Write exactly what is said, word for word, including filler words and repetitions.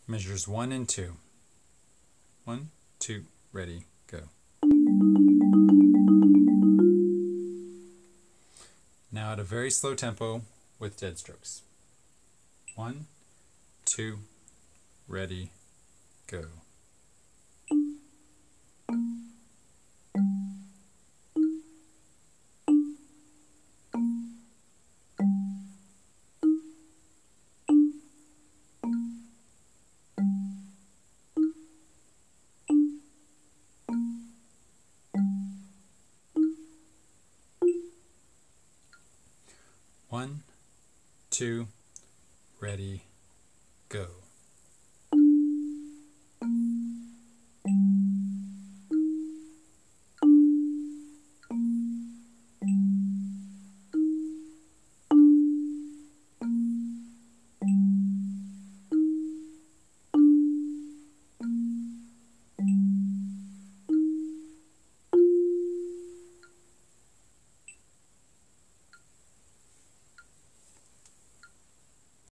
Measures one and two. One, two, ready, go. Now at a very slow tempo with dead strokes. One, two, ready, go. One, two, ready, go.